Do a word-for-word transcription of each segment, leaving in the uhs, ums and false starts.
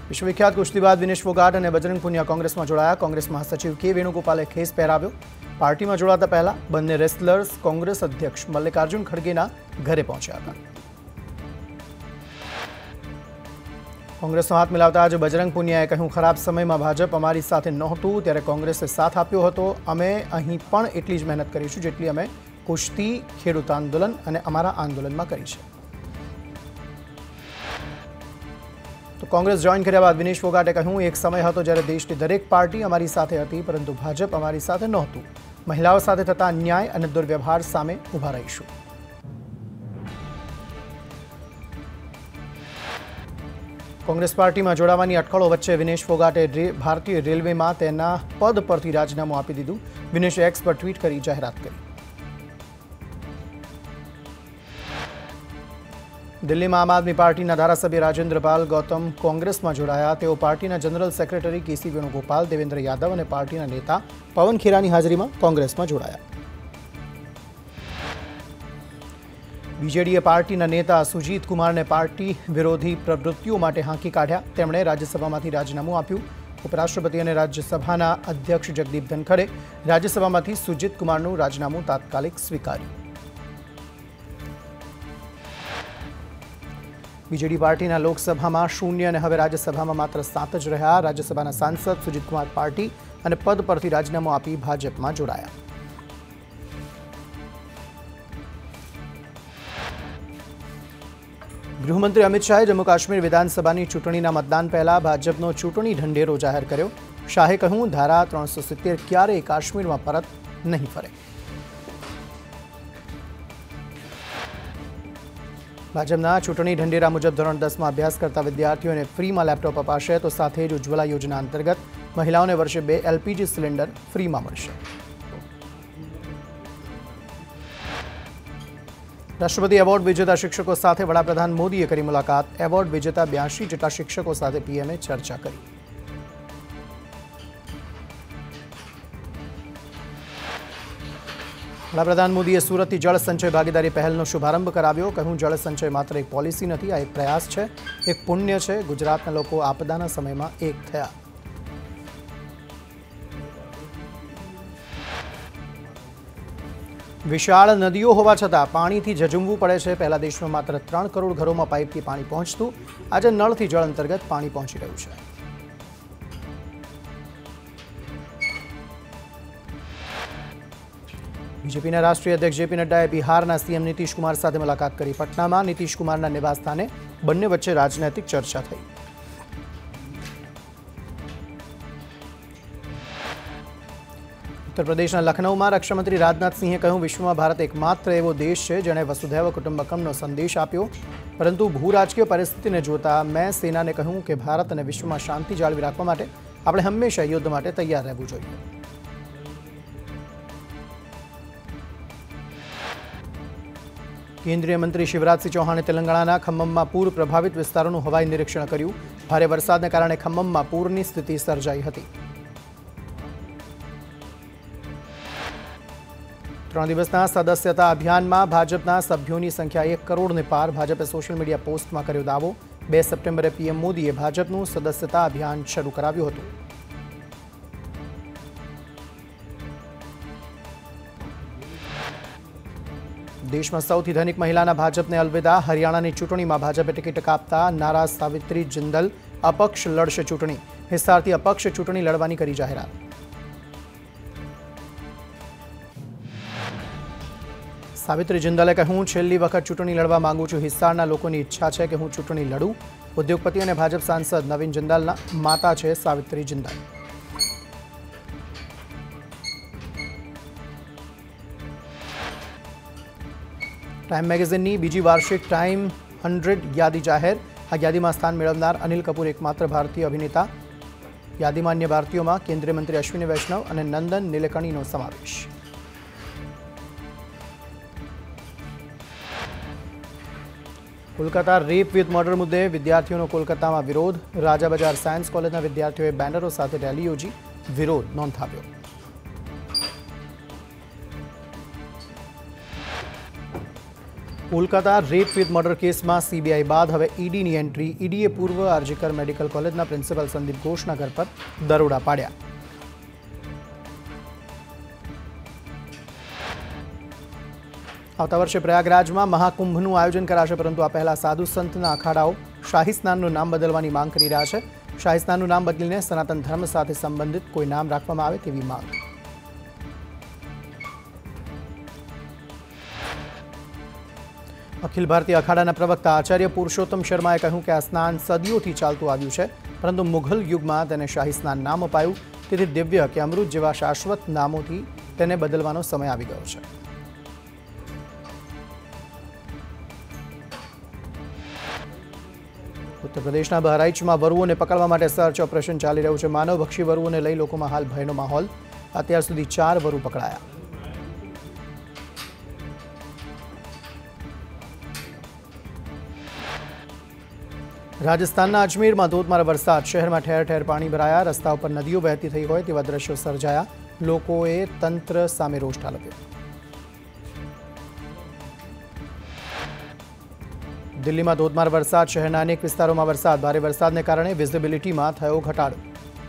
विश्वविख्यात कुश्तीबाज विनेश फोगाट और बजरंग पुनिया कांग्रेस में जोड़ाया। कांग्रेस महासचिव के वेणुगोपाले खेस पहेराव्यो। पार्टी में जोड़ाता पहला बंने रेस्लर्स कांग्रेस अध्यक्ष मल्लिकार्जुन खड़गेना घरे पहुंच्या हता। कांग्रेसनो हाथ मिलावता आज बजरंग पुनियाए कह્યું, खराब समय में भाजप अमारी साथे नहोतुं त्यारे कांग्रेसे साथ आप्यो हतो। अमे अहीं पण एटली ज मेहनत करीशुं जेटली अमे कुश्ती, खेडूत आंदोलन अने अमारा आंदोलनमां करी छे। तो कांग्रेस जॉइन कर्या बाद विनेश फोगाटे कह્યું, एक समय हतो ज्यारे देशनी दरेक पार्टी अमारी साथे हती परंतु भाजप अमारी साथे नहोतुं। महिलाओं साथे थता अन्याय अने दुर्व्यवहार सामे ऊभा रहीशुं। कांग्रेस पार्टी में जोड़ावानी अटकळो वच्चे विनेश फोगाटे रे, भारतीय रेलवे में तेना पद परथी राजीनामुं आपी दीधुं। विनेशे एक्स पर ट्वीट करी जाहेरात करी। दिल्ली में आम आदमी पार्टी धारासभ्य राजेन्द्र पाल गौतम कांग्रेस में जोड़ाया। तेओ पार्टी जनरल सेक्रेटरी के सी वेणुगोपाल, देवेन्द्र यादव और पार्टी नेता पवन खेरानी हाजरी में कांग्रेस में जोड़ाया। बीजेडीए पार्टी नेता सुजीत कुमार ने पार्टी विरोधी प्रवृत्तिओं माटे हांकी काढ्या। तेमणे राज्यसभामांथी राजीनामुं आप्युं। उपराष्ट्रपति और राज्यसभा अध्यक्ष जगदीप धनखरे राज्यसभामांथी सुजीत कुमारनुं राजीनामुं तात्कालिक स्वीकार्युं। बीजेडी पार्टी लोकसभा में शून्य और हवे राज्यसभा में मात्र सात ज रह्या। राज्यसभा सांसद सुजीत कुमार पार्टी और पद परथी राजीनामुं आपी भाजप में जोड़ाया। गृहमंत्री अमित शाहे जम्मू काश्मीर विधानसभा चूंटणीना मतदान पहला भाजपनो चूंटणी ढंढेरो जाहिर कर्यो। शाहे कह્યું, धारा त्रण सौ सित्तेर क्यारेय काश्मीर में परत नहीं फरे। भाजपना चूंटणी ढंढेरा मुजब धोरण दस में अभ्यास करता विद्यार्थीओने फ्री में लैपटॉप अपाशे तो साथे ज उज्ज्वला योजना अंतर्गत महिलाओं ने वर्षे बे एलपीजी सिलेंडर फ्री में मळशे। राष्ट्रपति एवॉर्ड विजेता शिक्षकों साथे वडाप्रधान मोदीए करी मुलाकात। एवॉर्ड विजेता ब्यासी जेटला शिक्षकों साथे पीएमए चर्चा करी। वडाप्रधान मोदीए सूरत जल संचय भागीदारी पहलनो शुभारंभ कराव्यो। कह્યું, जल संचय मात्र एक पॉलिसी नहीं, आ एक प्रयास है, एक पुण्य है। गुजरातना लोको आपदाना समय में एक थया। विशाल नदीओ होवा छतां पाणीथी झझूमवुं पड़े छे। पहला देश में मात्र त्रण करोड़ घरों में पाइपथी पाणी पहोंचतुं, आज नळथी जल अंतर्गत पाणी पहोंची रह्युं छे। बीजेपी राष्ट्रीय अध्यक्ष जेपी नड्डाए बिहारना सीएम नीतीश कुमार साथे मुलाकात करी। पटना में नीतीश कुमारना निवास स्थाने बंने वच्चे राजनैतिक चर्चा थई। उत्तर प्रदेश लखनऊ में रक्षामंत्री राजनाथ सिंहे कह્યું, विश्व में भारत एकमात्र एवो देश है जेने वसुधैव कुटुंबकमनो संदेश आप्यो। परंतु भू राजकीय परिस्थिति ने जोता मैं सेना ने कह્યું कि भारत और विश्व में शांति जाळवी राखवा माटे आपणे हमेशा युद्ध माटे तैयार रहेवुं जोईए। केन्द्रीय मंत्री शिवराज सिंह चौहाणे तेलंगाणा खम्मम में पूर प्रभावित विस्तारों हवाई निरीक्षण कर्યું। भारे वरसादने कारणे खम्मम में पूरनी स्थिति सर्जाई हती। त्रण दिवसना सदस्यता अभियान में भाजपा सभ्यों संख्या एक करोड़ ने पार। भाजपे सोशल मीडिया पोस्ट में कर्यो दावो। बे सप्टेम्बरे पीएम मोदीए भाजपનું सदस्यता अभियान शुरू कराव्યું હતું। देश में सौथी धनिक महिला भाजप ने अलविदा। हरियाणा चूंटणी में भाजपे टिकट कापता नाराज सावित्री जिंदल अपक्ष लड़शे चूंटणी। हिसारथी अपक्ष चूंटणी लड़वानी करी जाहेरात। सावित्री जिंदले कह્યું, छेल्ली वखत चूंटणी लड़वा मांगू छूं। हिसारना लोकोनी इच्छा है कि हूँ चूंटणी लड़ूं। उद्योगपति और भाजप सांसद नवीन जिंदालना माता है सावित्री जिंदाल। टाइम मेगेजीननी बीजी वार्षिक टाइम हंड्रेड यादी जाहेर। आ यादी में स्थान मेळवनार अनिल कपूर एकमात्र भारतीय अभिनेता। यादी में अन्य भारतीयों में केंद्रीय मंत्री अश्विनी वैष्णव और नंदन नीलेकणीनो समावेश। कोलकाता रेप विथ मर्डर मुद्दे विद्यार्थीओं कोलकाता में विरोध। राजा बजार सायंस कॉलेजना विद्यार्थीओए बेनरो साथे रेली योजी विरोध नोंधाव्यो। કોલકાતા રેપ વિથ મર્ડર કેસમાં સીબીઆઈ બાદ હવે ઈડીની એન્ટ્રી. ઈડીએ પૂર્વ આરજીકર મેડિકલ કોલેજના પ્રિન્સિપલ સંદીપ ઘોષના ઘર પર દરોડા પાડ્યા. આવતા વર્ષે પ્રયાગરાજમાં મહાકુંભનું આયોજન કરાશે, પરંતુ આ પહેલા સાધુ સંતના અખાડાઓ શાહી સ્નાનનું નામ બદલવાની માંગ કરી રહ્યા છે. શાહી સ્નાનનું નામ બદલીને સનાતન ધર્મ સાથે સંબંધિત કોઈ નામ રાખવામાં આવે તેવી માંગ. અખિલ ભારતીય અખાડાના પ્રવક્તા આચાર્ય પુરુષોત્તમ શર્માએ કહ્યું કે આ સ્નાન સદીઓથી ચાલતું આવ્યું છે, પરંતુ મુઘલ યુગમાં તેને શાહી સ્નાન નામ અપાયું. તેથી દિવ્ય કે અમૃત જેવા શાશ્વત નામોથી તેને બદલવાનો સમય આવી ગયો છે. ઉત્તર પ્રદેશના બહરાઇચમાં વરુઓને પકડવા માટે સર્ચ ઓપરેશન ચાલી રહ્યું છે. માનવભક્ષી વરુઓને લઈ લોકોમાં હાલ ભયનો માહોલ. અત્યાર સુધી ચાર વરુ પકડાયા. રાજસ્થાનના અજમેરમાં ધોધમાર વરસાદ. શહેરમાં ઠેર ઠેર પાણી ભરાયા. રસ્તા ઉપર નદીઓ વહેતી થઈ હોય તેવા દ્રશ્યો સર્જાયા. લોકોએ તંત્ર સામે રોષ ઠાલવ્યો. દિલ્હીમાં ધોધમાર વરસાદ. શહેરના અનેક વિસ્તારોમાં વરસાદ. ભારે વરસાદને કારણે વિઝિબિલિટીમાં થયો ઘટાડો.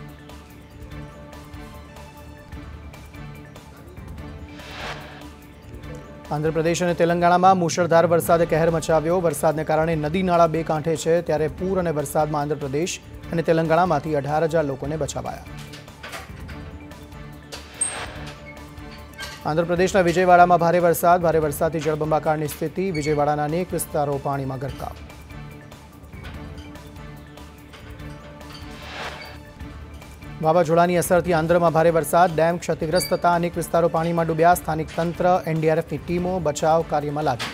આંધ્રપ્રદેશ અને તેલંગાણામાં મુશળધાર વરસાદે કહેર મચાવ્યો. વરસાદને કારણે નદી નાળા બે કાંઠે છે, ત્યારે પૂર અને વરસાદમાં આંધ્રપ્રદેશ અને તેલંગાણામાંથી અઢાર હજાર લોકોને બચાવાયા. આંધ્રપ્રદેશના વિજયવાડામાં ભારે વરસાદ. ભારે વરસાદથી જળબંબાકારની સ્થિતિ. વિજયવાડાના અનેક વિસ્તારો પાણીમાં ગરકાવ. વાવાઝોડાની અસરથી આંધ્રમાં ભારે વરસાદ. ડેમ ક્ષતિગ્રસ્ત થતા અનેક વિસ્તારો પાણીમાં ડૂબ્યા. સ્થાનિક તંત્ર, એનડીઆરએફની ટીમો બચાવ કાર્યમાં લાગી.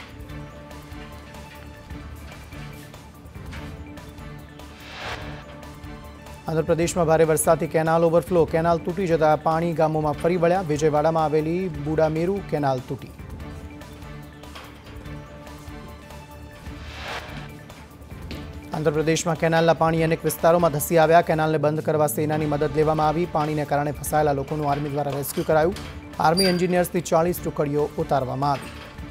આંધ્રપ્રદેશમાં ભારે વરસાદથી કેનાલ ઓવરફ્લો. કેનાલ તૂટી જતા પાણી ગામોમાં ફરી વળ્યા. વિજયવાડામાં આવેલી બુડામેરુ કેનાલ તૂટી. આંધ્રપ્રદેશમાં કેનાલના પાણી અનેક વિસ્તારોમાં ધસી આવ્યા. કેનાલને બંધ કરવા સેનાની મદદ લેવામાં આવી. પાણીને કારણે ફસાયેલા લોકોનું આર્મી દ્વારા રેસ્ક્યુ કરાયું. આર્મી એન્જિનિયર્સની ચાલીસ ટુકડીઓ ઉતારવામાં આવી.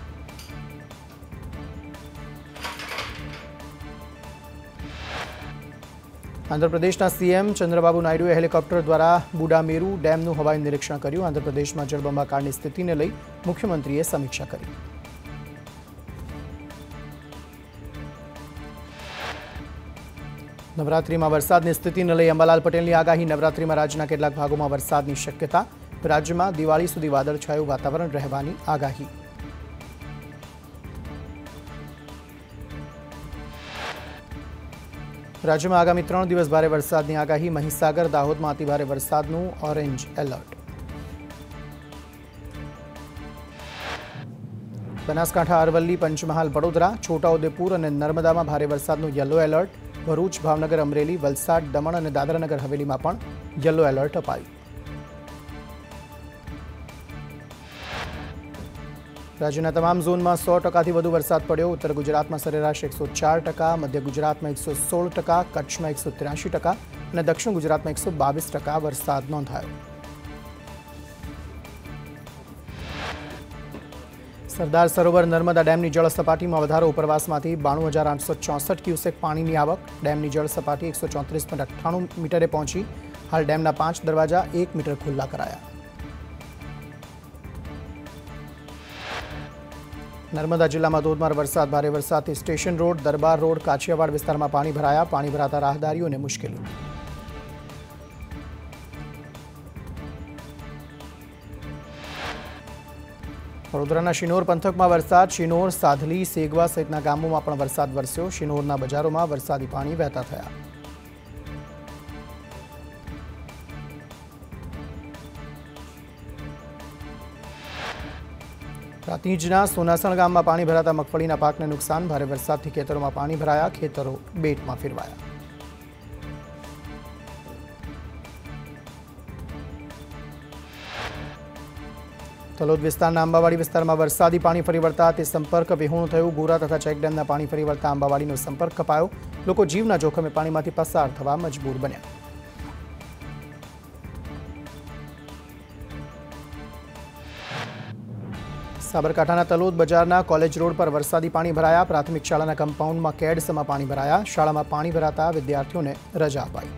આંધ્રપ્રદેશના સીએમ ચંદ્રબાબુ નાયડુએ હેલિકોપ્ટર દ્વારા બુડામેરુ ડેમનું હવાઈ નિરીક્ષણ કર્યું. આંધ્રપ્રદેશમાં જળબંબાકારની સ્થિતિને લઈ મુખ્યમંત્રીએ સમીક્ષા કરી. નવરાત્રીમાં વરસાદની સ્થિતિને લઈ અંબાલાલ પટેલની આગાહી. નવરાત્રીમાં રાજ્યના કેટલાક ભાગોમાં વરસાદની શક્યતા. રાજ્યમાં દિવાળી સુધી વાદળછાયું વાતાવરણ રહેવાની આગાહી. રાજ્યમાં આગામી ત્રણ દિવસ ભારે વરસાદની આગાહી. મહીસાગર, દાહોદમાં અતિભારે વરસાદનું ઓરેન્જ એલર્ટ. બનાસકાંઠા, અરવલ્લી, પંચમહાલ, વડોદરા, છોટાઉદેપુર અને નર્મદામાં ભારે વરસાદનું યલો એલર્ટ. ભરૂચ, ભાવનગર, અમરેલી, વલસાડ, દમણ અને દાદરાનગર હવેલીમાં પણ યલો એલર્ટ અપાયું. રાજ્યના તમામ ઝોનમાં સો ટકાથી વધુ વરસાદ પડ્યો. ઉત્તર ગુજરાતમાં સરેરાશ એકસો ચાર ટકા, મધ્ય ગુજરાતમાં એકસો સોળ ટકા, કચ્છમાં એકસો ત્ર્યાસી ટકા અને દક્ષિણ ગુજરાતમાં એકસો બાવીસ ટકા વરસાદ નોંધાયો. સરદાર સરોવર નર્મદા ડેમની જળ સપાટીમાં વધારો. ઉપરવાસમાંથી બાણું હજાર આઠસો ચોસઠ ક્યુસેક પાણીની આવક. ડેમની જળ સપાટી એકસો ચોત્રીસ પોઈન્ટ અઠ્ઠાણું મીટરે પહોંચી. હાલ ડેમના પાંચ દરવાજા એક મીટર ખુલ્લા કરાયા. નર્મદા જિલ્લામાં ધોધમાર વરસાદ. ભારે વરસાદથી station road, Darbar road, Kachhiyawad વિસ્તારમાં પાણી ભરાયા. પાણી ભરાતા રાહદારીઓને મુશ્કેલી. વડોદરાના શિનોર પંથકમાં વરસાદ. શિનોર, સાધલી, સેગવા સહિતના ગામોમાં પણ વરસાદ વરસ્યો. શિનોરના બજારોમાં વરસાદી પાણી વહેતા થયા. પ્રાંતિજના સોનાસણ ગામમાં પાણી ભરાતા મગફળીના પાકને નુકસાન. ભારે વરસાદથી ખેતરોમાં પાણી ભરાયા. ખેતરો બેટમાં ફેરવાયા. તલોદ વિસ્તારના આંબાવાડી વિસ્તારમાં વરસાદી પાણી ફરી વળતા તે સંપર્ક વિહોણું થયું. ગોરા તથા ચેકડેમના પાણી ફરી વળતા આંબાવાડીનો સંપર્ક કપાયો. લોકો જીવના જોખમે પાણીમાંથી પસાર થવા મજબૂર બન્યા. સાબરકાંઠાના તલોદ બજારના કોલેજ રોડ પર વરસાદી પાણી ભરાયા। પ્રાથમિક શાળાના કમ્પાઉન્ડમાં કેડસમાં પાણી ભરાયા। શાળામાં પાણી ભરાતા વિદ્યાર્થીઓને રજા અપાઈ।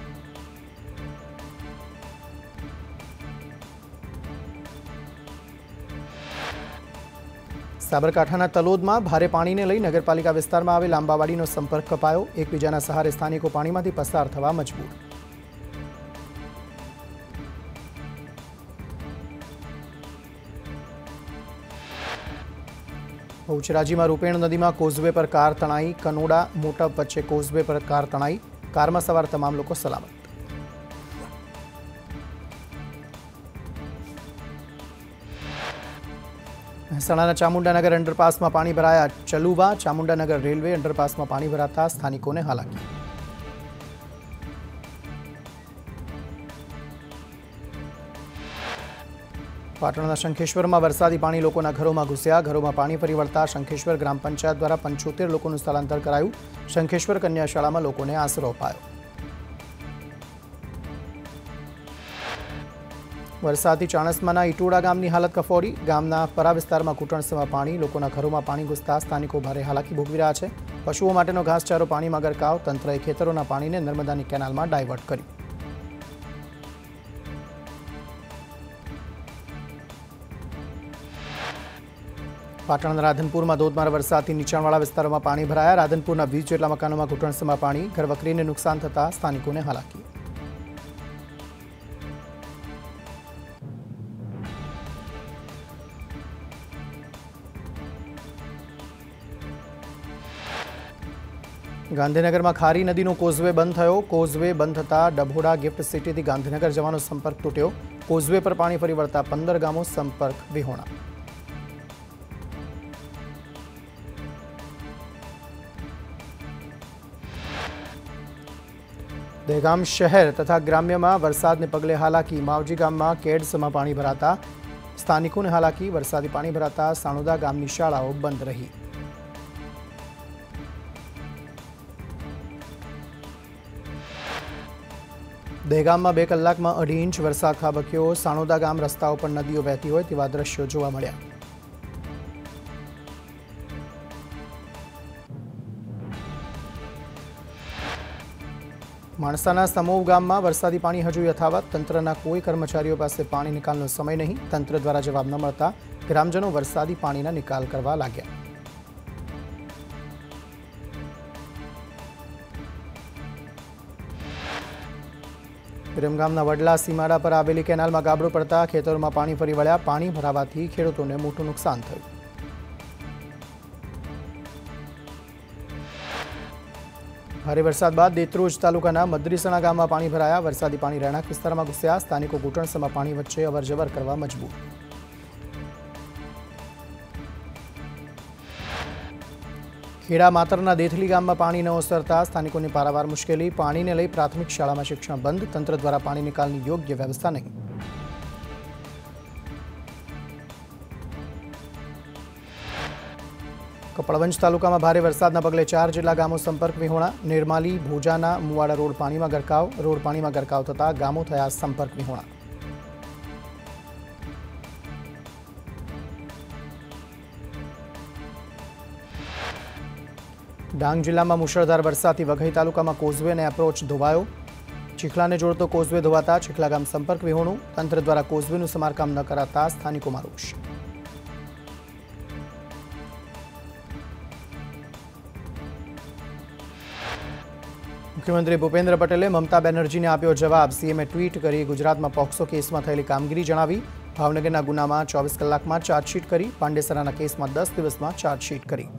સાબરકાંઠાના તલોદમાં ભારે પાણીને લઈ નગરપાલિકા વિસ્તારમાં આવેલ આંબાવાડીનો સંપર્ક કપાયો। એકબીજાના સહારે સ્થાનિકો પાણીમાંથી પસાર થવા મજબૂર। બહુચરાજીમાં રૂપેણ નદીમાં કોઝવે પર કાર તણાઈ। કનોડા મોટપ વચ્ચે કોઝવે પર કાર તણાઈ। કારમાં સવાર તમામ લોકો સલામત। મહેસાણાના ચામુંડાનગર અંડરપાસમાં પાણી ભરાયા। ચલુવા ચામુંડાનગર રેલવે અંડરપાસમાં પાણી ભરાતા સ્થાનિકોને હાલાકી। પાટણના શંખેશ્વરમાં વરસાદી પાણી લોકોના ઘરોમાં ઘૂસ્યા। ઘરોમાં પાણી ફરી વળતા શંખેશ્વર ગ્રામ પંચાયત દ્વારા પંચોતેર લોકોનું સ્થળાંતર કરાયું। શંખેશ્વર કન્યા શાળામાં લોકોને આશરો અપાયો। વરસાદથી ચાણસ્માના ઇટોડા ગામની હાલત કફોડી। ગામના પરા વિસ્તારમાં ઘૂંટણસમાં પાણી। લોકોના ઘરોમાં પાણી ઘૂસતા સ્થાનિકો ભારે હાલાકી ભોગવી રહ્યા છે। પશુઓ માટેનો ઘાસચારો પાણીમાં ગરકાવ। તંત્રએ ખેતરોના પાણીને નર્મદાની કેનાલમાં ડાયવર્ટ કર્યું। પાટણના રાધનપુરમાં ધોધમાર વરસાદથી નીચાણવાળા વિસ્તારોમાં પાણી ભરાયા। રાધનપુરના વીસ જેટલા મકાનોમાં ઘૂંટણસમાં પાણી। ઘરવકરીને નુકસાન થતાં સ્થાનિકોને હાલાકી। ગાંધીનગરમાં ખારી નદીનો કોઝવે બંધ થયો। કોઝવે બંધ થતાં ડભોડા ગિફ્ટ સિટીથી ગાંધીનગર જવાનો સંપર્ક તૂટ્યો। કોઝવે પર પાણી ફરી વળતા પંદર ગામો સંપર્ક વિહોણા। દહેગામ શહેર તથા ગ્રામ્યમાં વરસાદને પગલે હાલાકી। માવજી ગામમાં કેડસમાં પાણી ભરાતા સ્થાનિકોને હાલાકી। વરસાદી પાણી ભરાતા સાણોદા ગામની શાળાઓ બંધ રહી। દહેગામમાં બે કલાકમાં અઢી ઇંચ વરસાદ ખાબક્યો। સાણોદા ગામ રસ્તાઓ પર નદીઓ વહેતી હોય તેવા દ્રશ્યો જોવા મળ્યા। માણસાના સમોવ ગામમાં વરસાદી પાણી હજુ યથાવત। તંત્રના કોઈ કર્મચારીઓ પાસે પાણી નિકાલનો સમય નહીં। તંત્ર દ્વારા જવાબ ન મળતા ગ્રામજનો વરસાદી પાણીના નિકાલ કરવા લાગ્યા। વિરમગામના વડલા સીમાડા પર આવેલી કેનાલમાં ગાબડો પડતા ખેતરોમાં પાણી ફરી વળ્યા। પાણી ભરાવાથી ખેડૂતોને મોટું નુકસાન થયું। ભારે વરસાદ બાદ દેત્રોજ તાલુકાના મદ્રીસણા ગામમાં પાણી ભરાયા। વરસાદી પાણી રહેણાંક વિસ્તારમાં ઘૂસ્યા। સ્થાનિકો ઘૂંટણસમાં પાણી વચ્ચે અવરજવર કરવા મજબૂર। ખેડા માતરના દેથલી ગામમાં પાણી ન ઓસરતા સ્થાનિકોની પારાવાર મુશ્કેલી। પાણીને લઈ પ્રાથમિક શાળામાં શિક્ષણ બંધ। તંત્ર દ્વારા પાણી નિકાલની યોગ્ય વ્યવસ્થા નહીં। કપડવંજ તાલુકામાં ભારે વરસાદના પગલે ચાર જેટલા ગામો સંપર્ક વિહોણા। નિર્માલી ભોજાના મુવાડા રોડ પાણીમાં ગરકાવ। રોડ પાણીમાં ગરકાવ થતા ગામો થયા સંપર્ક વિહોણા। ડાંગ જિલ્લામાં મુશળધાર વરસાદથી વઘઈ તાલુકામાં કોઝવે અને એપ્રોચ ધોવાયો। ચીખલાને જોડતો કોઝવે ધોવાતા ચીખલા ગામ સંપર્ક વિહોણું। તંત્ર દ્વારા કોઝવેનું સમારકામ ન કરાતા સ્થાનિકોમાં રોષ। મુખ્યમંત્રી ભૂપેન્દ્ર પટેલે મમતા બેનર્જીને આપ્યો જવાબ। સીએમએ ટ્વીટ કરી ગુજરાતમાં પોક્સો કેસમાં થયેલી કામગીરી જણાવી। ભાવનગરના ગુનામાં ચોવીસ કલાકમાં ચાર્જશીટ કરી। પાંડેસરાના કેસમાં દસ દિવસમાં ચાર્જશીટ કરી।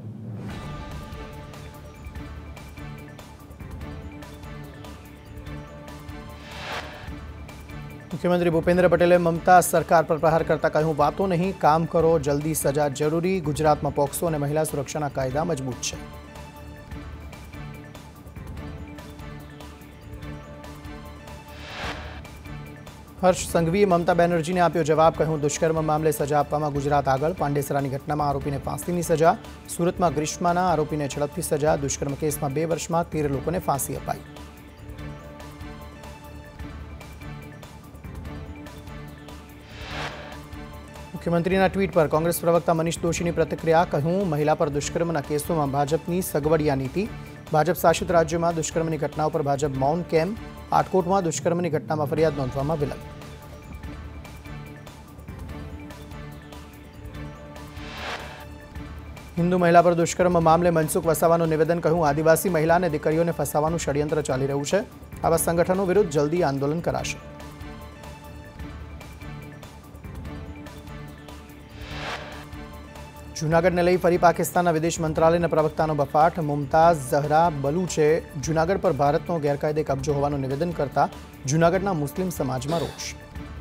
મુખ્યમંત્રી ભૂપેન્દ્ર પટેલે મમતા સરકાર પર પ્રહાર કરતા કહ્યું, વાતો નહીં, કામ કરો, જલ્દી સજા જરૂરી। ગુજરાતમાં પોક્સો અને મહિલા સુરક્ષાના કાયદા મજબૂત છે। હર્ષ સંઘવીએ મમતા બેનર્જીને આપ્યો જવાબ। કહ્યું, દુષ્કર્મ મામલે સજા આપવામાં ગુજરાત આગળ। પાંડેસરાની ઘટનામાં આરોપીને ફાંસીની સજા। સુરતમાં ગ્રીષ્માના આરોપીને ઝડપથી સજા। દુષ્કર્મ કેસમાં બે વર્ષમાં તેર લોકોને ફાંસી અપાઈ। મુખ્યમંત્રીના ટ્વીટ પર કોંગ્રેસ પ્રવક્તા મનીષ દોશીની પ્રતિક્રિયા. કહ્યું, મહિલા પર દુષ્કર્મના કેસોમાં ભાજપની સગવડિયા નીતિ. ભાજપ શાસિત રાજ્યોમાં દુષ્કર્મની ઘટનાઓ પર ભાજપ મૌન કેમ? આટકોટમાં દુષ્કર્મની ઘટનામાં ફરિયાદ નોંધવામાં વિલંબ. હિન્દુ મહિલા પર દુષ્કર્મ મામલે મનસુખ વસાવાનું નિવેદન. કહ્યું, આદિવાસી મહિલા અને દીકરીઓને ફસાવાનું ષડયંત્ર ચાલી રહ્યું છે. આવા સંગઠનો વિરુદ્ધ જલ્દી આંદોલન કરાશે. જૂનાગઢને લઈ ફરી પાકિસ્તાનના વિદેશ મંત્રાલયના પ્રવક્તાનો બફાટ. મુમતાઝ ઝહરા બલુચે જૂનાગઢ પર ભારતનો ગેરકાયદે કબજો હોવાનું નિવેદન કરતા જૂનાગઢના મુસ્લિમ સમાજમાં રોષ.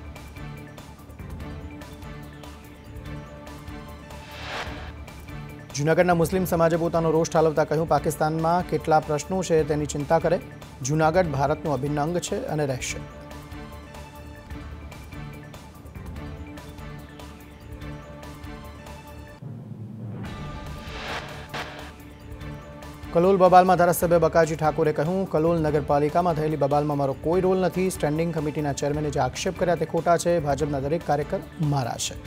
જૂનાગઢના મુસ્લિમ સમાજે પોતાનો રોષ ઠાલવતા કહ્યું, પાકિસ્તાનમાં કેટલા પ્રશ્નો છે તેની ચિંતા કરે. જૂનાગઢ ભારતનું અભિન્ન અંગ છે અને રહેશે. કલોલ બબાલમાં ધારાસભ્ય બકાજી ઠાકોરે કહ્યું, કલોલ નગરપાલિકામાં થયેલી બબાલમાં મારો કોઈ રોલ નથી. સ્ટેન્ડિંગ કમિટીના ચેરમેને જે આક્ષેપ કર્યા તે ખોટા છે. ભાજપના દરેક કાર્યકર મારા છે.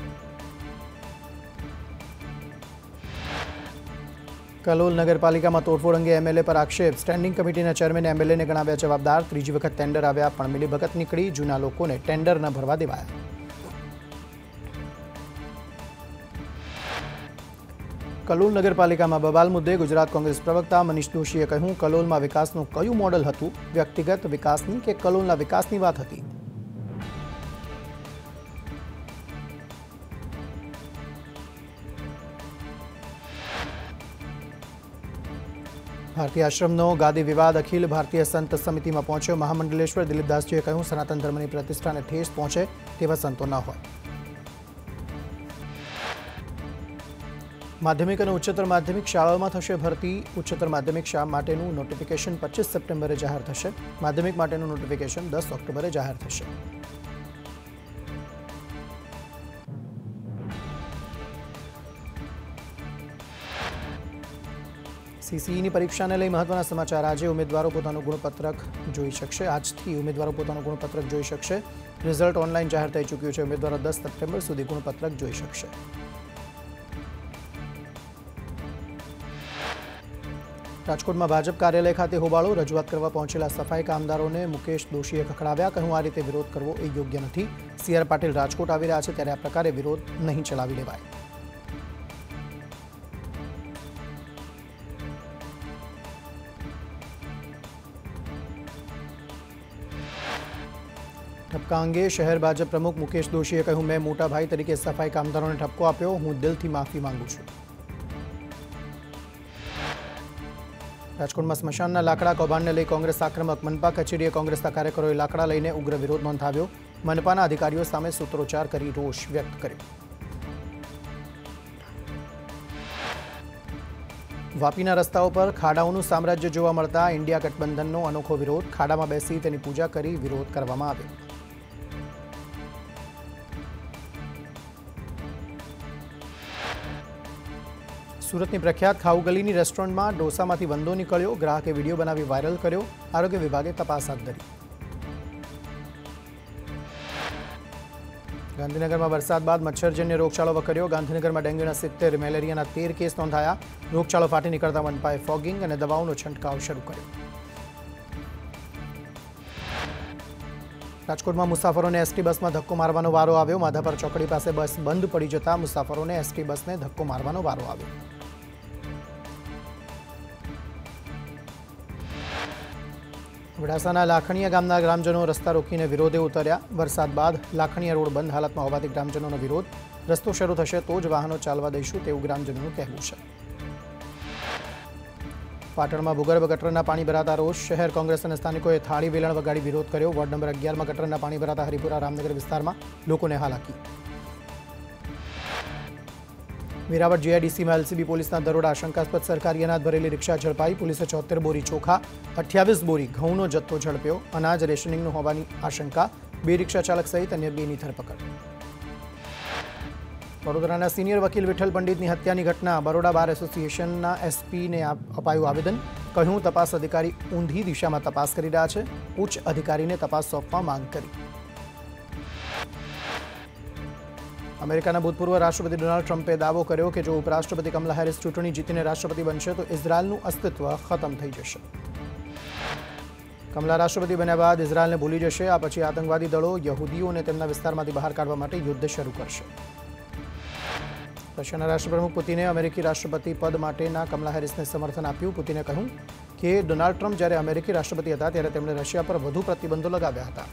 કલોલ નગરપાલિકામાં તોડફોડ અંગે એમએલએ પર આક્ષેપ. સ્ટેન્ડિંગ કમિટીના ચેરમેને એમએલએને ગણાવ્યા જવાબદાર. ત્રીજી વખત ટેન્ડર આવ્યા પણ મિલીભગત નીકળી. જૂના લોકોને ટેન્ડર ન ભરવા દેવાયા. કલોલ નગરપાલિકામાં બબાલ મુદ્દે ગુજરાત કોંગ્રેસ પ્રવક્તા મનીષ દોશીએ કહ્યું, કલોલમાં વિકાસનું કયું મોડલ હતું? વ્યક્તિગત વિકાસની કે કલોલના વિકાસની વાત હતી? ભારતીય આશ્રમનો ગાદી વિવાદ અખિલ ભારતીય સંત સમિતિમાં પહોંચ્યો. મહામંડલેશ્વર દિલીપદાસજીએ કહ્યું, સનાતન ધર્મની પ્રતિષ્ઠાને ઠેસ પહોંચે તેવા સંતો ન હોય. માધ્યમિક અને ઉચ્ચતર માધ્યમિક શાળાઓમાં થશે ભરતી. ઉચ્ચતર માધ્યમિક શાળા માટેનું નોટિફિકેશન પચીસ સપ્ટેમ્બરે જાહેર થશે. માધ્યમિક માટેનું નોટિફિકેશન દસ ઓક્ટોબરે જાહેર થશે. સીસીઈની પરીક્ષાને લઈ મહત્વના સમાચાર. આજે ઉમેદવારો પોતાનું ગુણપત્રક જોઈ શકશે. આજથી ઉમેદવારો પોતાનું ગુણપત્રક જોઈ શકશે. રિઝલ્ટ ઓનલાઈન જાહેર થઈ ચૂક્યું છે. ઉમેદવારો દસ સપ્ટેમ્બર સુધી ગુણપત્રક જોઈ શકશે. રાજકોટમાં ભાજપ કાર્યાલય ખાતે હોબાળો. રજૂઆત કરવા પહોંચેલા સફાઈ કામદારોને મુકેશ દોશીએ ખખડાવ્યા. કહ્યું, આ રીતે વિરોધ કરવો એ યોગ્ય નથી. સી આર પાટીલ રાજકોટ આવી રહ્યા છે ત્યારે આ પ્રકારે વિરોધ નહીં ચલાવી લેવાય. ઠપકા અંગે શહેર ભાજપ પ્રમુખ મુકેશ દોશીએ કહ્યું, મેં મોટા ભાઈ તરીકે સફાઈ કામદારોને ઠપકો આપ્યો. હું દિલથી માફી માંગુ છું. રાજકોટમાં સ્મશાનના લાકડા કૌભાંડને લઈ કોંગ્રેસ આક્રમક. મનપા કચેરીએ કોંગ્રેસના કાર્યકરોએ લાકડા લઈને ઉગ્ર વિરોધ નોંધાવ્યો. મનપાના અધિકારીઓ સામે સૂત્રોચ્ચાર કરી રોષ વ્યક્ત કર્યો. વાપીના રસ્તાઓ પર ખાડાઓનું સામ્રાજ્ય જોવા મળતા ઇન્ડિયા ગઠબંધનનો અનોખો વિરોધ. ખાડામાં બેસી તેની પૂજા કરી વિરોધ કરવામાં આવ્યો. સુરતની પ્રખ્યાત ખાઉગલીની રેસ્ટોરન્ટમાં ડોસામાંથી વંદો નીકળ્યો. ગ્રાહકે વિડીયો બનાવી વાયરલ કર્યો. આરોગ્ય વિભાગે તપાસ હાથ ધરી. ગાંધીનગરમાં વરસાદ બાદ મચ્છરજન્ય રોગચાળો વકર્યો. ગાંધીનગરમાં ડેન્ગ્યુના સિત્તેર, મેલેરિયાના તેર કેસ નોંધાયા. રોગચાળો ફાટી નીકળતા મનપાએ ફોગિંગ અને દવાઓનો છંટકાવ શરૂ કર્યો. રાજકોટમાં મુસાફરોને એસટી બસમાં ધક્કો મારવાનો વારો આવ્યો. માધાપર ચોકડી પાસે બસ બંધ પડી જતા મુસાફરોને એસટી બસને ધક્કો મારવાનો વારો આવ્યો. અબડાસાના લાખણીયા ગામના ગ્રામજનો રસ્તા રોકીને વિરોધે ઉતર્યા. વરસાદ બાદ લાખણીયા રોડ બંધ હાલતમાં હોવાથી ગ્રામજનોનો વિરોધ. રસ્તો શરૂ થશે તો જ વાહનો ચાલવા દઈશું તેવું ગ્રામજનોનું કહેવું છે. પાટણમાં ભૂગર્ભ ગટરના પાણી ભરાતા રોષ. શહેર કોંગ્રેસ અને સ્થાનિકોએ થાળી વેલણ વગાડી વિરોધ કર્યો. વોર્ડ નંબર અગિયારમાં ગટરના પાણી ભરાતા હરિપુરા રામનગર વિસ્તારમાં લોકોને હાલાકી. વેરાવળ જીઆઈડીસીમાં એલસીબી પોલીસના દરોડા. આશંકાસ્પદ સરકારી અનાજ ભરેલી રિક્ષા ઝડપાઈ. પોલીસે ચોતેર બોરી ચોખા, અઠ્યાવીસ બોરી ઘઉંનો જથ્થો ઝડપ્યો. અનાજ રેશનિંગનું હોવાની આશંકા. બે રિક્ષા ચાલક સહિત અન્ય બેની ધરપકડ. વડોદરાના સિનિયર વકીલ વિઠ્ઠલ પંડિતની હત્યાની ઘટના. બરોડા બાર એસોસિએશનના એસપીને અપાયું આવેદન. કહ્યું, તપાસ અધિકારી ઊંધી દિશામાં તપાસ કરી રહ્યા છે. ઉચ્ચ અધિકારીને તપાસ સોંપવા માંગ કરી. અમેરિકાના ભૂતપૂર્વ રાષ્ટ્રપતિ ડોનાલ્ડ ટ્રમ્પે દાવો કર્યો કે જો ઉપરાષ્ટ્રપતિ કમલા હેરિસ ચૂંટણી જીતીને રાષ્ટ્રપતિ બનશે તો ઇઝરાયલનું અસ્તિત્વ ખતમ થઈ જશે. કમલા રાષ્ટ્રપતિ બન્યા બાદ ઇઝરાયલને ભૂલી જશે. આ પછી આતંકવાદી દળો યહૂદીઓને તેમના વિસ્તારમાંથી બહાર કાઢવા માટે યુદ્ધ શરૂ કરશે. રશિયાના રાષ્ટ્રપ્રમુખ પુતિને અમેરિકી રાષ્ટ્રપતિ પદ માટેના કમલા હેરિસને સમર્થન આપ્યું. પુતિને કહ્યું કે ડોનાલ્ડ ટ્રમ્પ જ્યારે અમેરિકી રાષ્ટ્રપતિ હતા ત્યારે તેમણે રશિયા પર વધુ પ્રતિબંધો લગાવ્યા હતા.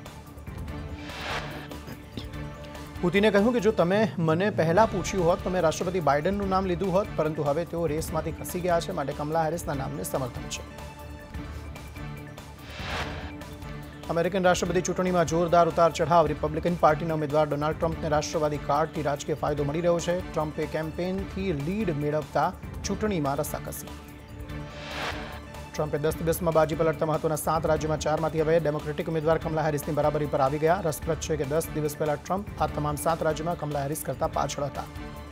પુતિને કહ્યું કે જો તમે મને પહેલાં પૂછ્યું હોત તો મેં રાષ્ટ્રપતિ બાઇડનનું નામ લીધું હોત, પરંતુ હવે તેઓ રેસમાંથી ખસી ગયા છે, માટે કમલા હેરિસના નામને સમર્થન છે. અમેરિકન રાષ્ટ્રપતિ ચૂંટણીમાં જોરદાર ઉતાર ચઢાવ. રિપબ્લિકન પાર્ટીના ઉમેદવાર ડોનાલ્ડ ટ્રમ્પને રાષ્ટ્રવાદી કાર્ડથી રાજકીય ફાયદો મળી રહ્યો છે. ટ્રમ્પે કેમ્પેનથી લીડ મેળવતા ચૂંટણીમાં રસાકસી. ટ્રમ્પે દસ દિવસમાં બાજી પલટતા મહત્વના સાત રાજ્યોમાં ચારમાંથી હવે ડેમોક્રેટિક ઉમેદવાર કમલા હેરિસની બરાબરી પર આવી ગયા. રસપ્રદ છે કે દસ દિવસ પહેલા ટ્રમ્પ આ તમામ સાત રાજ્યોમાં કમલા હેરિસ કરતા પાછળ હતા.